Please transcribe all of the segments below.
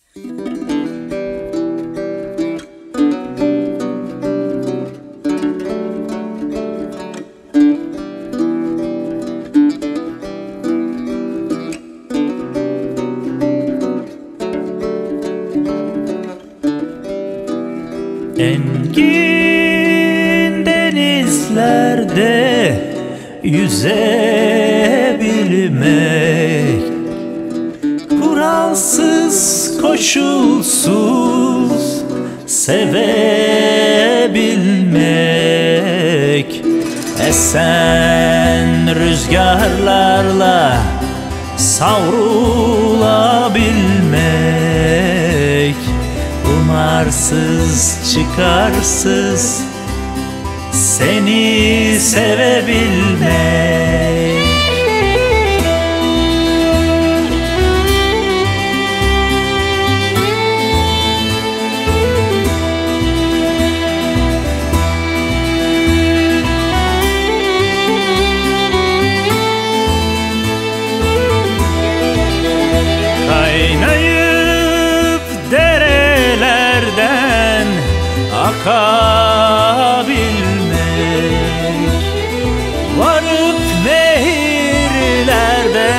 Engin denizlerde yüzebilmek, kuralsız koşulsuz sevebilmek, esen rüzgarlarla savrulabilmek, umarsız çıkarsız seni sevebilmek. Kaynayıp derelerden akabilmek, varıp nehirlerde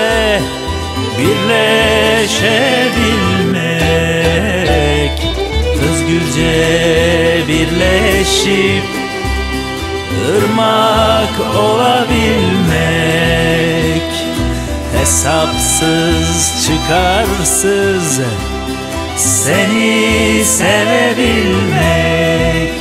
birleşebilmek, özgürce birleşip Irmak olabilmek, hesapsız çıkarsız seni sevebilmek.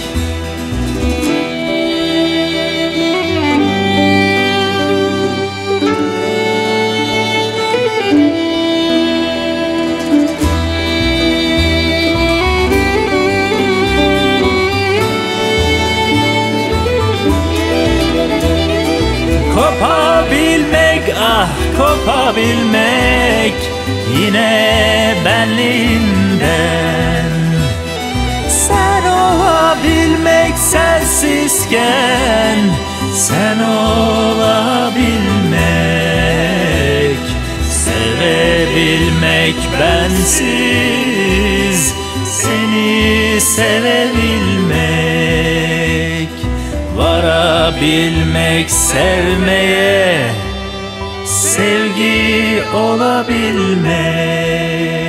Kopabilmek, ah kopabilmek, yine benliğinden. Sen olabilmek, sensizken sen olabilmek. Sevebilmek bensiz, seni sevebilmek. Varabilmek sevmeye, sevgi olabilmek.